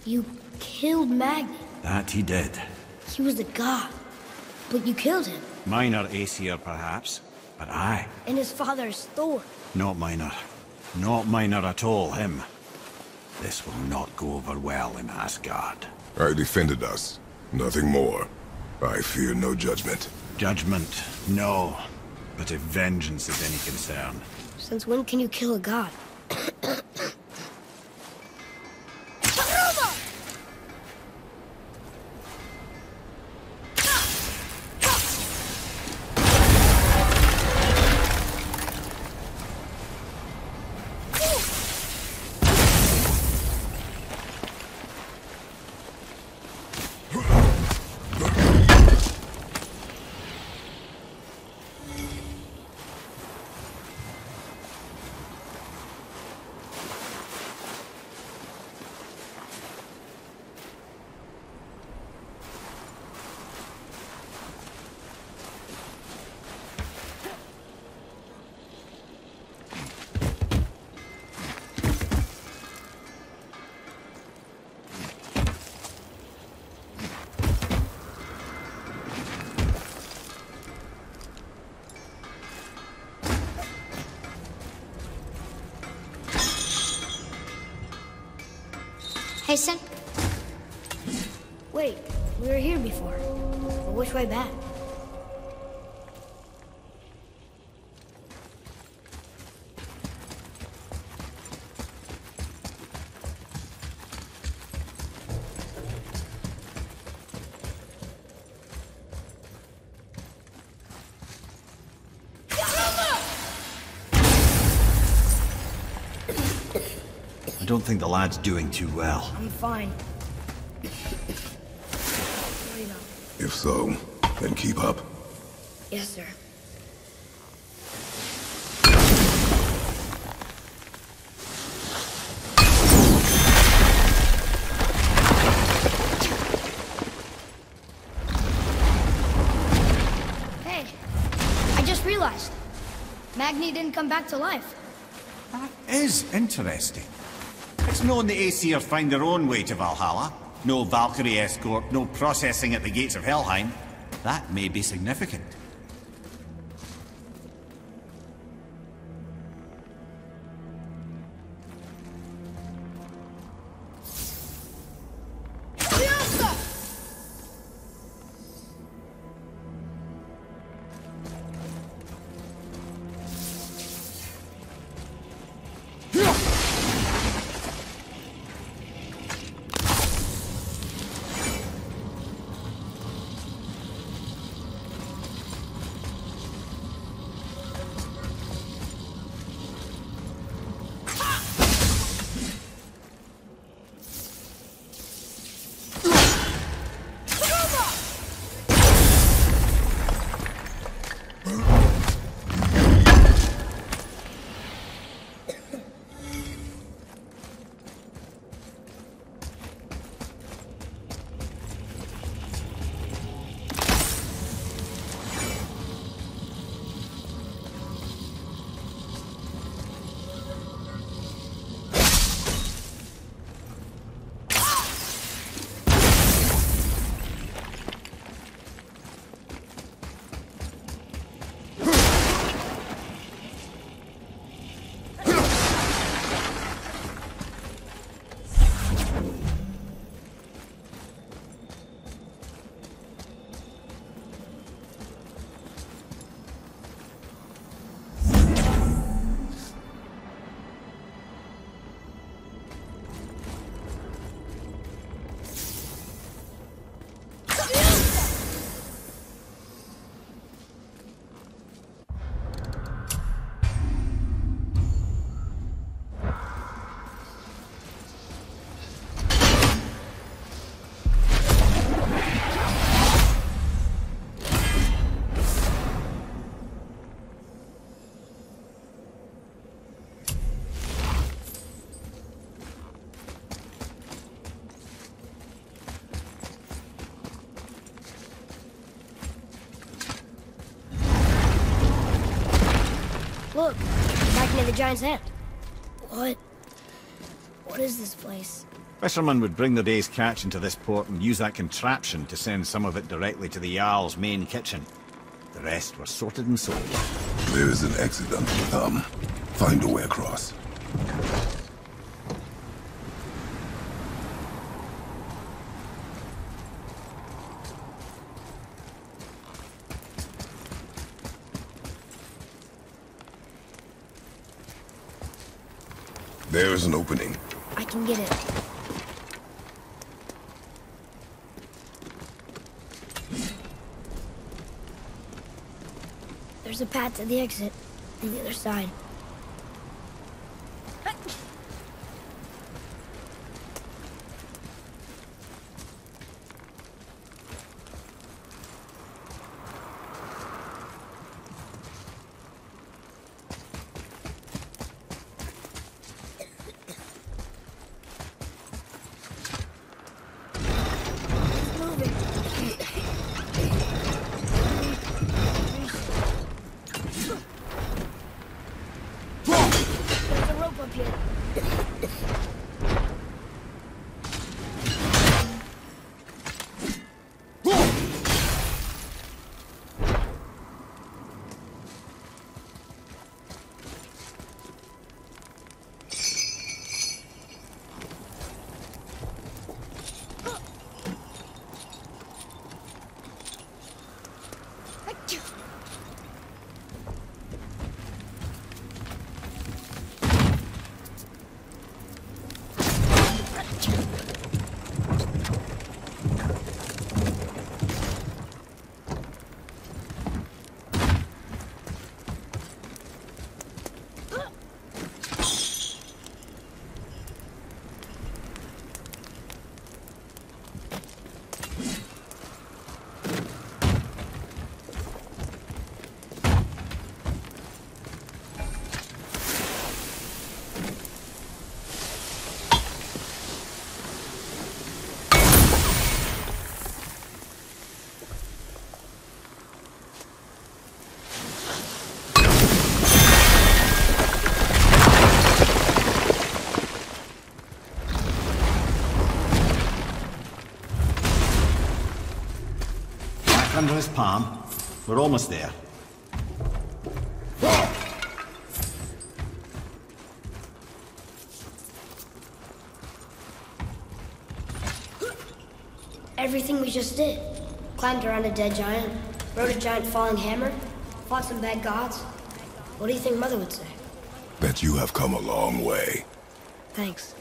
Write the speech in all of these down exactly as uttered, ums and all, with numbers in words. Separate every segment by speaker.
Speaker 1: You killed Magni.
Speaker 2: That he did.
Speaker 1: He was a god. But you killed him.
Speaker 2: Minor Aesir, perhaps. But I.
Speaker 1: And his father's Thor.
Speaker 2: Not minor. Not minor at all, him. This will not go over well in Asgard.
Speaker 3: I defended us. Nothing more. I fear no judgment.
Speaker 2: Judgment, no. But if vengeance is any concern...
Speaker 1: Since when can you kill a god? Hey, son. Wait, we were here before. But which way back?
Speaker 2: I don't think the lad's doing too well.
Speaker 1: I'm fine.
Speaker 3: If so, then keep up.
Speaker 1: Yes, sir. Hey, I just realized. Magni didn't come back to life.
Speaker 2: That is interesting. It's known the Aesir find their own way to Valhalla. No Valkyrie escort, no processing at the gates of Helheim. That may be significant.
Speaker 1: Look, back near the giant's hand. What? What is this place?
Speaker 2: Fishermen would bring their day's catch into this port and use that contraption to send some of it directly to the Jarl's main kitchen. The rest were sorted and sold.
Speaker 3: There is an exit under the thumb. Find a way across. There is an opening.
Speaker 1: I can get it. There's a path to the exit on the other side.
Speaker 2: Under his palm. We're almost there.
Speaker 1: Everything we just did. Climbed around a dead giant, rode a giant falling hammer, fought some bad gods. What do you think Mother would say?
Speaker 3: That you have come a long way.
Speaker 1: Thanks.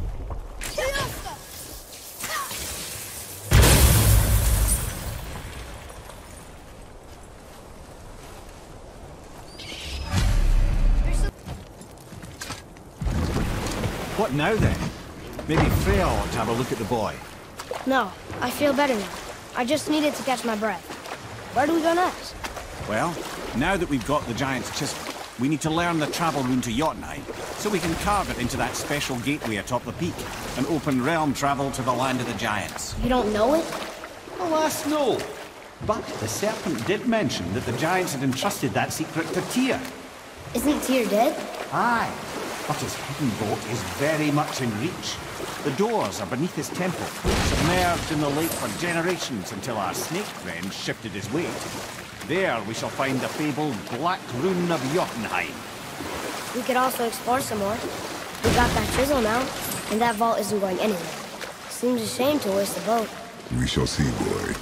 Speaker 2: What now then? Maybe Freya ought to have a look at the boy.
Speaker 1: No, I feel better now. I just needed to catch my breath. Where do we go next?
Speaker 2: Well, now that we've got the giant's chisel, we need to learn the travel rune to Jotunheim, so we can carve it into that special gateway atop the peak, and open realm travel to the land of the giants.
Speaker 1: You don't know it?
Speaker 2: Alas, no. But the serpent did mention that the giants had entrusted that secret to Tyr.
Speaker 1: Isn't Tyr dead?
Speaker 2: Aye, but his hidden boat is very much in reach. The doors are beneath his temple, submerged in the lake for generations until our snake friend shifted his weight. There we shall find the fabled Black Rune of Jotunheim.
Speaker 1: We could also explore some more. We got that chisel now, and that vault isn't going anywhere. Seems a shame to waste the boat.
Speaker 3: We shall see, boy.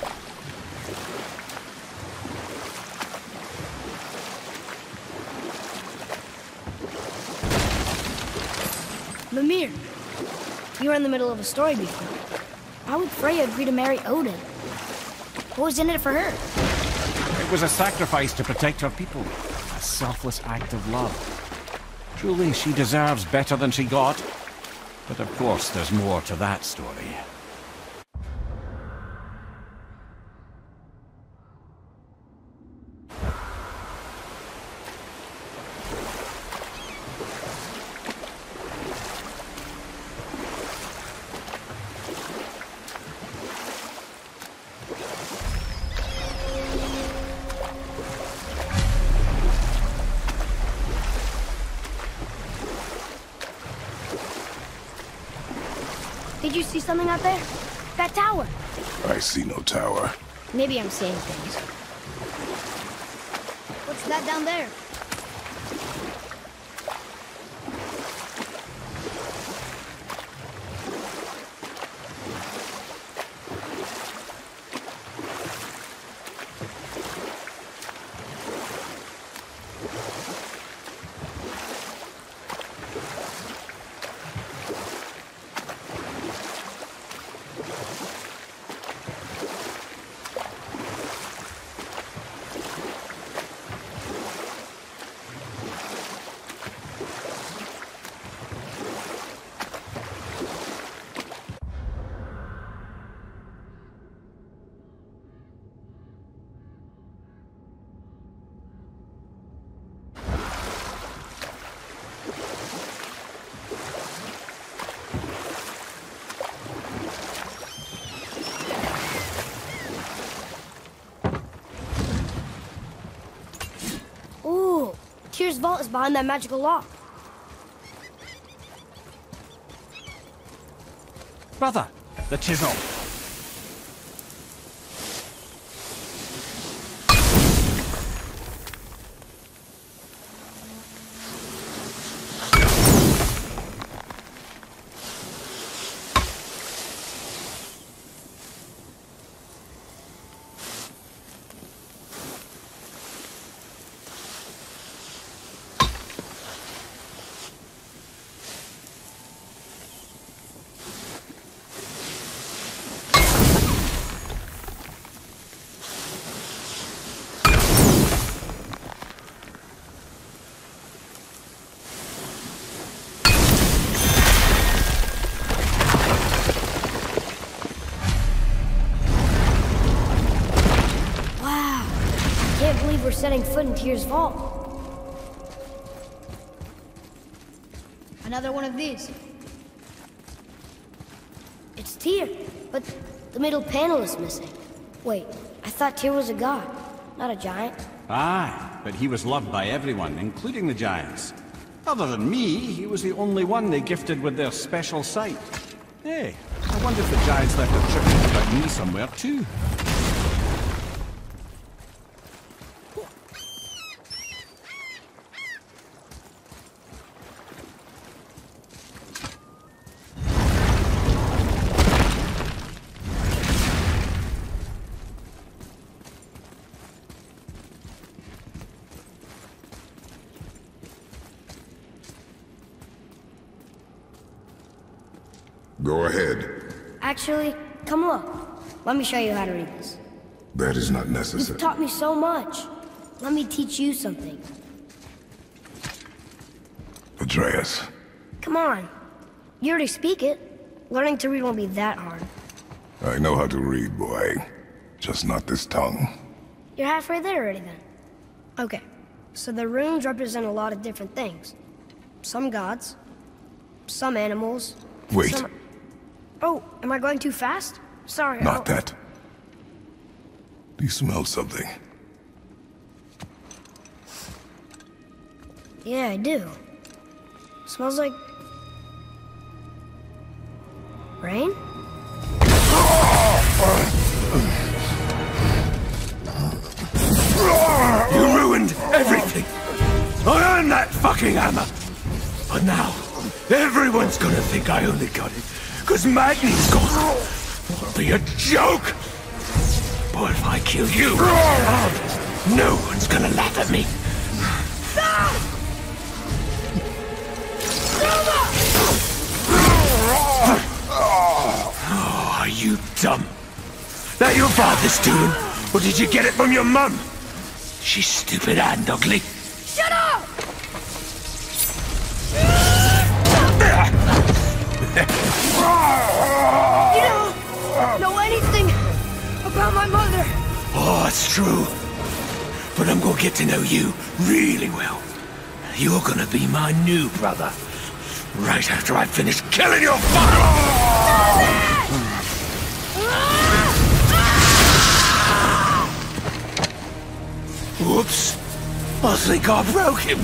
Speaker 1: Mimir, you were in the middle of a story before. Why would Freya agree to marry Odin? What was in it for her?
Speaker 2: It was a sacrifice to protect her people. A selfless act of love. Truly, she deserves better than she got. But of course, there's more to that story.
Speaker 1: Did you see something out there? That tower.
Speaker 3: I see no tower.
Speaker 1: Maybe I'm seeing things. What's that down there? Tyr's vault is behind that magical lock.
Speaker 2: Brother, the chisel.
Speaker 1: We're setting foot in Tyr's vault. Another one of these. It's Tyr, but the middle panel is missing. Wait, I thought Tyr was a god, not a giant.
Speaker 2: Aye, but he was loved by everyone, including the giants. Other than me, he was the only one they gifted with their special sight. Hey, I wonder if the giants left a tribute about me somewhere too.
Speaker 3: Go ahead.
Speaker 1: Actually, come look. Let me show you how to read this.
Speaker 3: That is not
Speaker 1: You've
Speaker 3: necessary.
Speaker 1: taught me so much. Let me teach you something.
Speaker 3: Atreus.
Speaker 1: Come on. You already speak it. Learning to read won't be that hard.
Speaker 3: I know how to read, boy. Just not this tongue.
Speaker 1: You're halfway there already then. Okay, so the runes represent a lot of different things. Some gods, some animals.
Speaker 3: Wait.
Speaker 1: Some... Oh, am I going too fast? Sorry. I
Speaker 3: Not
Speaker 1: don't-
Speaker 3: that. Do you smell something?
Speaker 1: Yeah, I do. Smells like... rain?
Speaker 4: You ruined everything! I earned that fucking hammer! But now, everyone's gonna think I only got it, cause Magni's gone! It'll be a joke! But if I kill you, no one's gonna laugh at me! Oh, are you dumb? That your father's doing, or did you get it from your mum? She's stupid and ugly.
Speaker 1: Shut up! You don't know anything about my mother.
Speaker 4: Oh, it's true. But I'm gonna get to know you really well. You're gonna be my new brother. Right after I finish killing your father! Whoops. I think I broke him.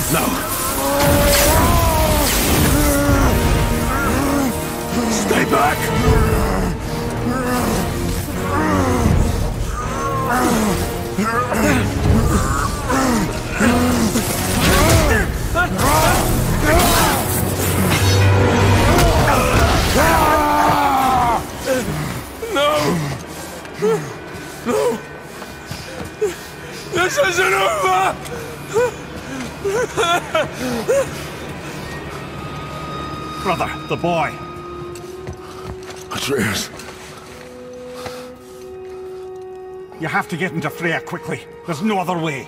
Speaker 4: No. Stay back! No! No! This isn't over!
Speaker 2: Brother, the boy.
Speaker 3: Atreus.
Speaker 2: You have to get into Freya quickly. There's no other way.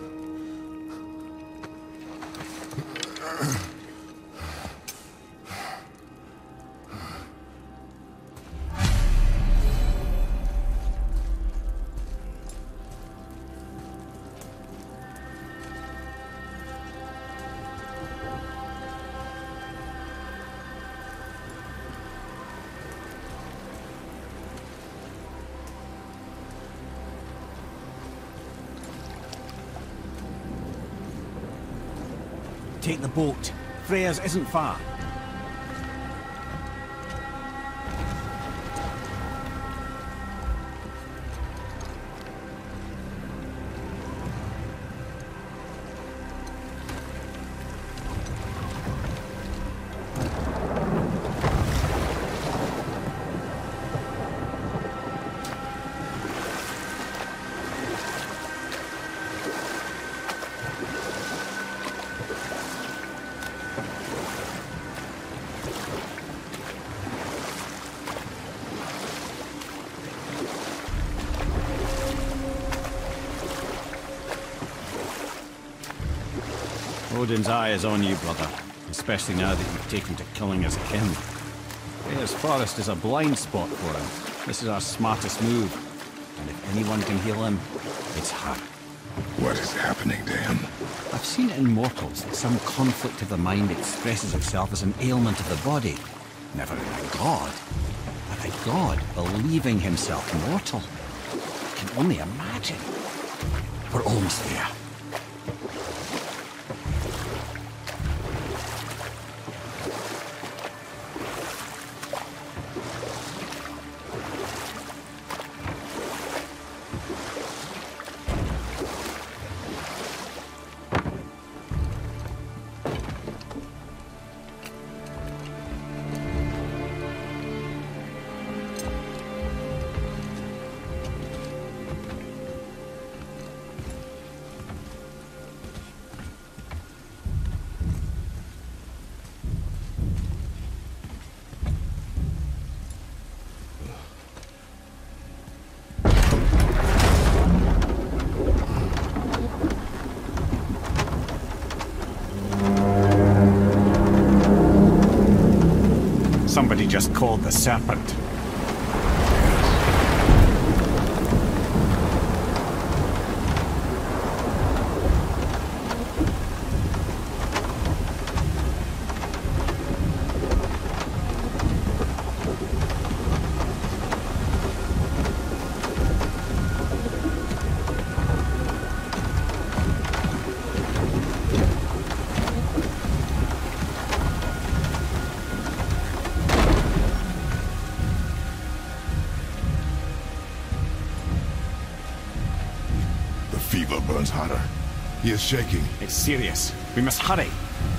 Speaker 2: Take the boat. Freya's isn't far. Odin's eye is on you, brother. Especially now that you've taken to killing his kin. Freya's forest is a blind spot for him. This is our smartest move. And if anyone can heal him, it's her.
Speaker 3: What is happening to him?
Speaker 2: I've seen it in mortals that some conflict of the mind expresses itself as an ailment of the body. Never in a god. But a god believing himself mortal. I can only imagine. We're almost there. Somebody just called the serpent.
Speaker 3: Fever burns hotter. He is shaking.
Speaker 2: It's serious. We must hurry.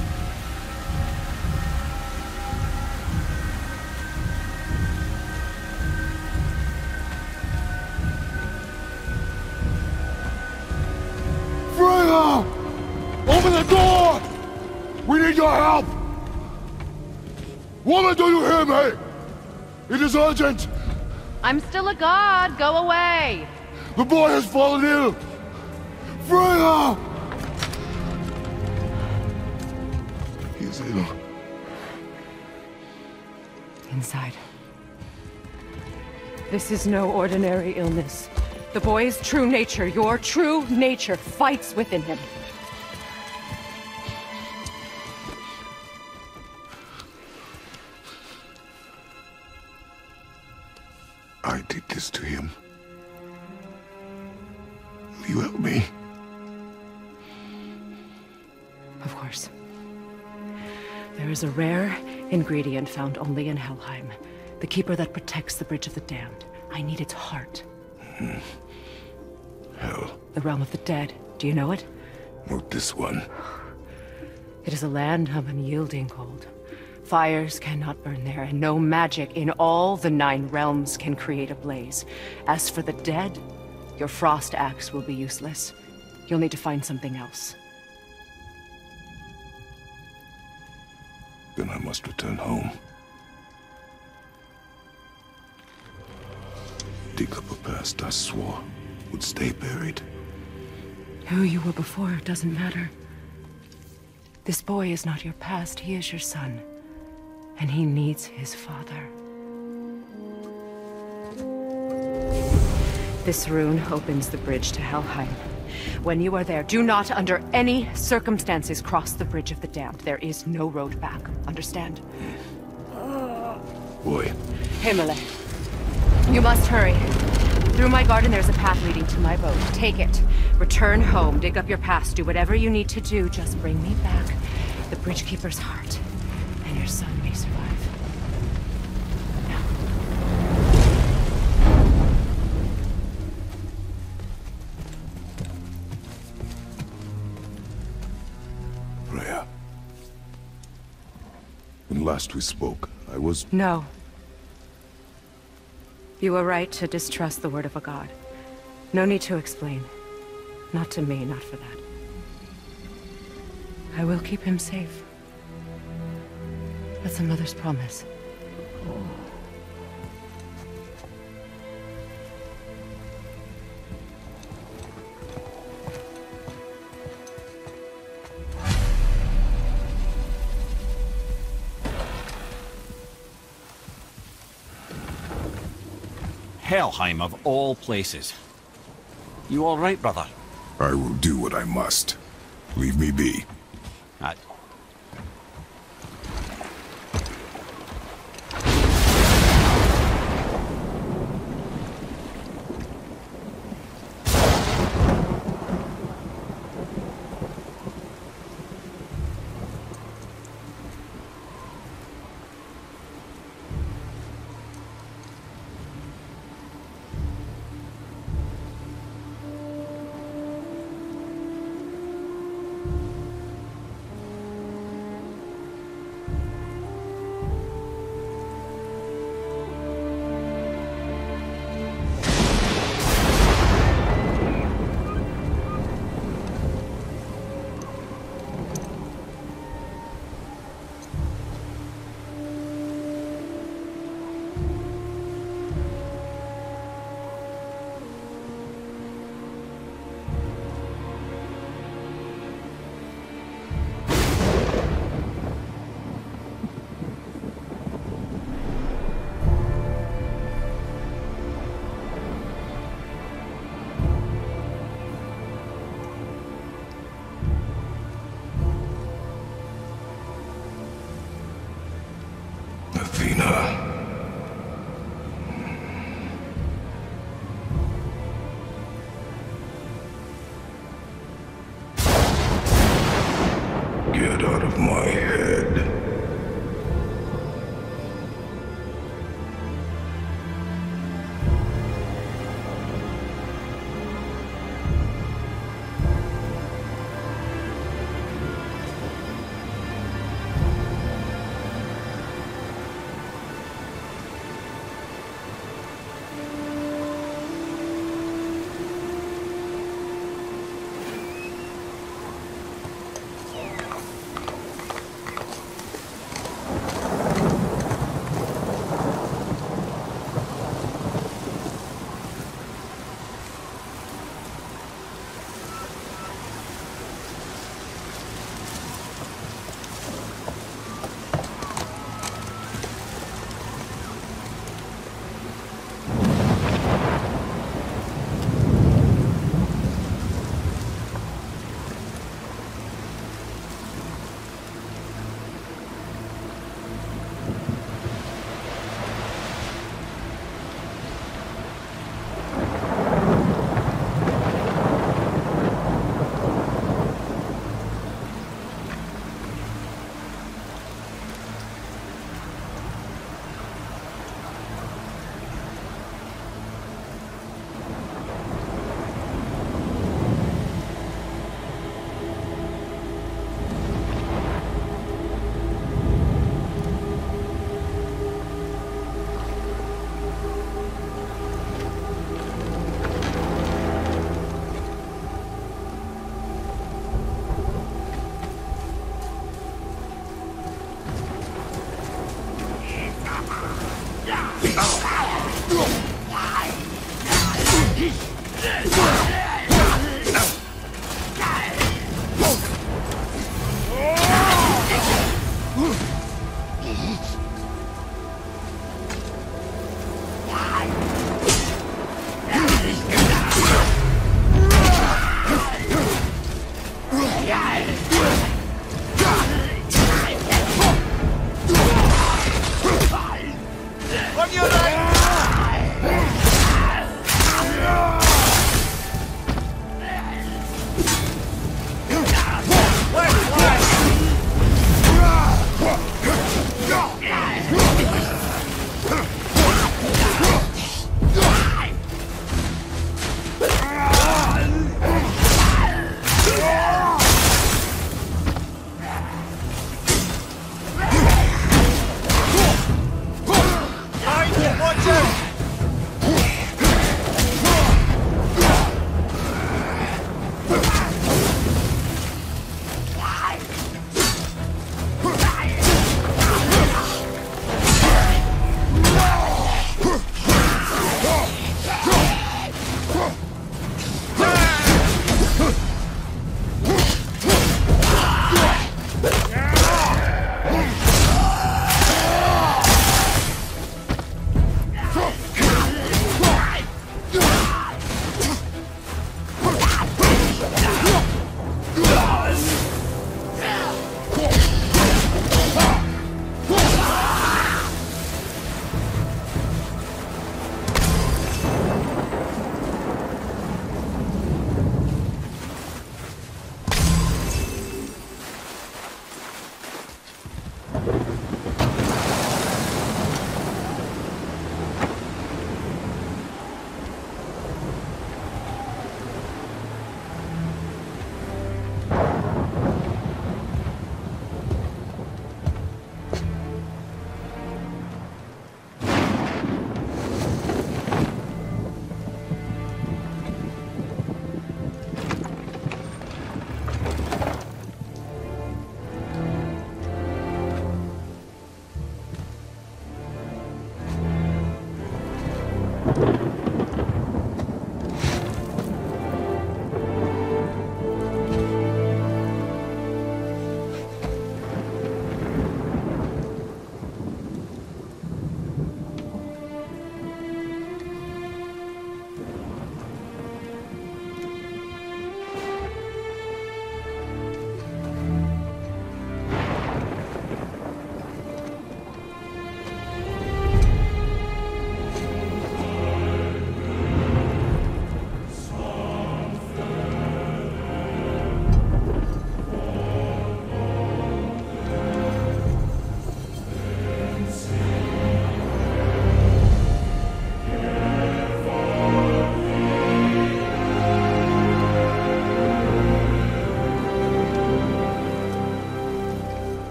Speaker 3: Freya! Open the door! We need your help! Woman, do you hear me? It is urgent!
Speaker 5: I'm still a god. Go away.
Speaker 3: The boy has fallen ill! Freya! He is ill.
Speaker 5: Inside. This is no ordinary illness. The boy's true nature, your true nature, fights within him.
Speaker 3: I did this to him. Will you help me?
Speaker 5: Of course. There is a rare ingredient found only in Helheim. The keeper that protects the Bridge of the Damned. I need its heart.
Speaker 3: Hmm. Hell.
Speaker 5: The realm of the dead. Do you know it?
Speaker 3: Not this one.
Speaker 5: It is a land of unyielding cold. Fires cannot burn there, and no magic in all the nine realms can create a blaze. As for the dead, your frost axe will be useless. You'll need to find something else.
Speaker 3: Then I must return home. Dig up a past I swore would stay buried.
Speaker 5: Who you were before doesn't matter. This boy is not your past, he is your son. And he needs his father. This rune opens the bridge to Helheim. When you are there, do not under any circumstances cross the Bridge of the Damned. There is no road back. Understand?
Speaker 3: Boy.
Speaker 5: Himmele. You must hurry. Through my garden there's a path leading to my boat. Take it. Return home, dig up your past, do whatever you need to do. Just bring me back the Bridgekeeper's heart, and your son may survive. Now.
Speaker 3: Freya. When last we spoke, I was...
Speaker 5: No. You were right to distrust the word of a god. No need to explain. Not to me, not for that. I will keep him safe. That's a mother's promise.
Speaker 2: Helheim of all places. You all right, brother?
Speaker 3: I will do what I must. Leave me be.
Speaker 2: I...
Speaker 3: Get out of my head.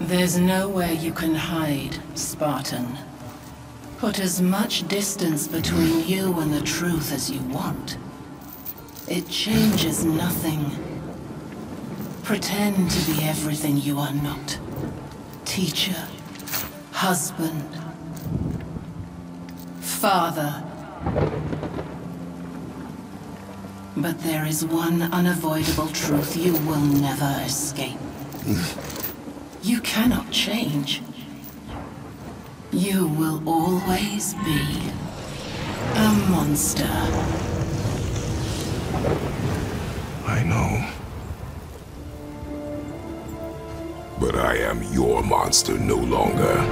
Speaker 6: There's nowhere you can hide, Spartan. Put as much distance between you and the truth as you want. It changes nothing. Pretend to be everything you are not. Teacher, husband, father. But there is one unavoidable truth you will never escape. You cannot change. You will always be a monster.
Speaker 3: I know. But I am your monster no longer.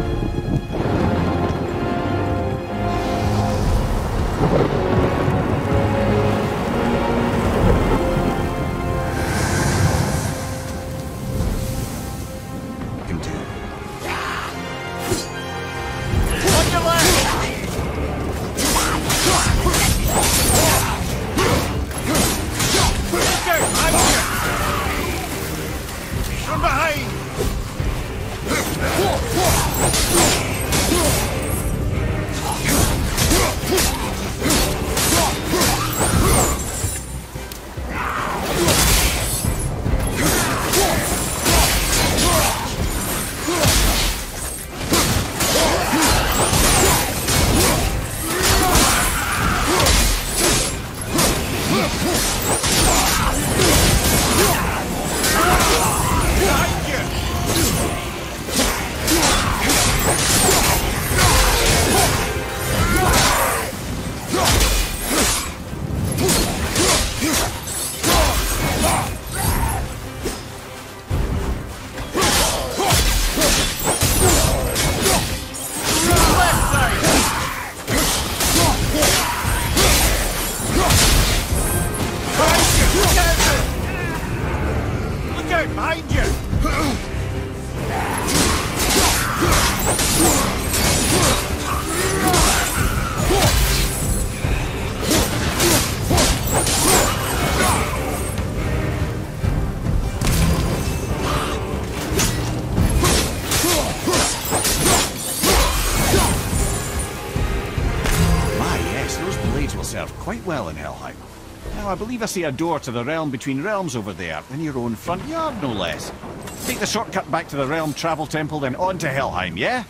Speaker 2: Quite well in Helheim. Now, I believe I see a door to the realm between realms over there, in your own front yard, no less. Take the shortcut back to the realm travel temple, then on to Helheim, yeah?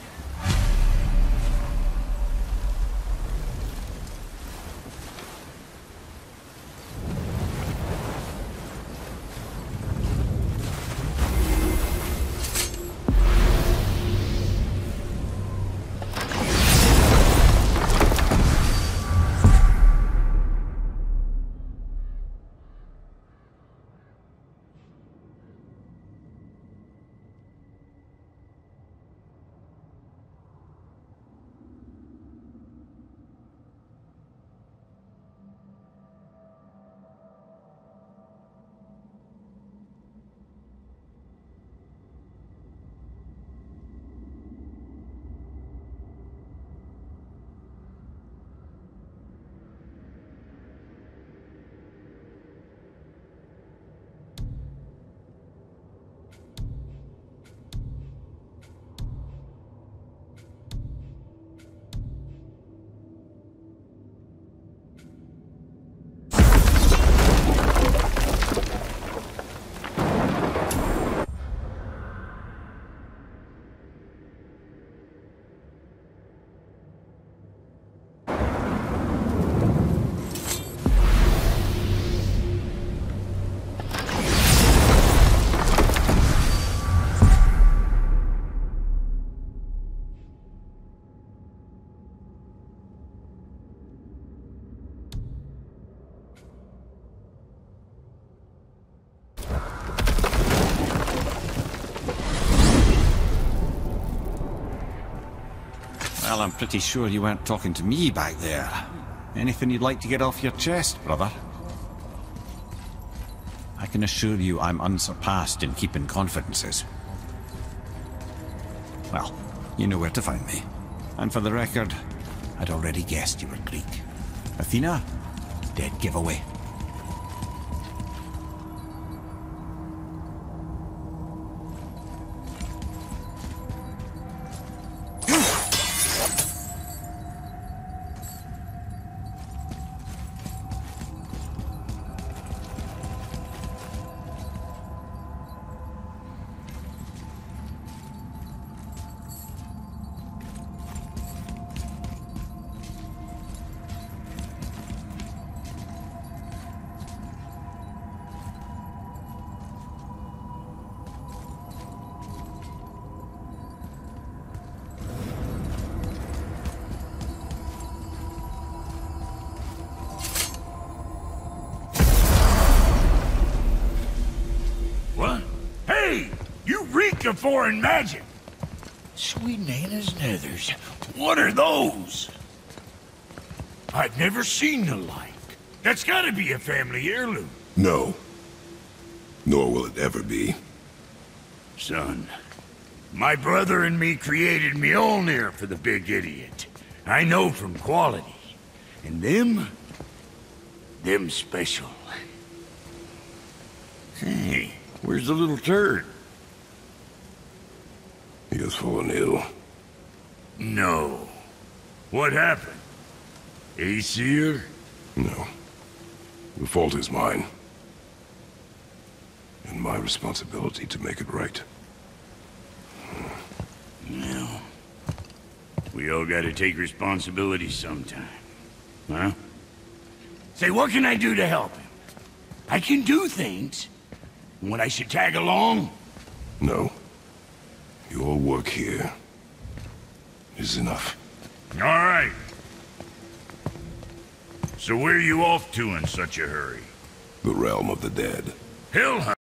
Speaker 2: Well, I'm pretty sure you weren't talking to me back there. Anything you'd like to get off your chest, brother? I can assure you I'm unsurpassed in keeping confidences. Well, you know where to find me. And for the record, I'd already guessed you were Greek. Athena? Dead giveaway.
Speaker 4: to foreign magic. Sweet Nana's nethers. What are those? I've never seen the like. That's gotta be a family heirloom.
Speaker 3: No. Nor will it ever be.
Speaker 4: Son, my brother and me created Mjolnir for the big idiot. I know from quality. And them... them special. Hey, where's the little turd?
Speaker 3: He has fallen ill.
Speaker 4: No. What happened? Aesir?
Speaker 3: No. The fault is mine. And my responsibility to make it right.
Speaker 4: Well, we all gotta take responsibility sometime. Huh? Say, what can I do to help him? I can do things. When I should tag along?
Speaker 3: No. Your work here is enough.
Speaker 4: All right. So where are you off to in such a hurry?
Speaker 3: The realm of the dead.
Speaker 4: Hill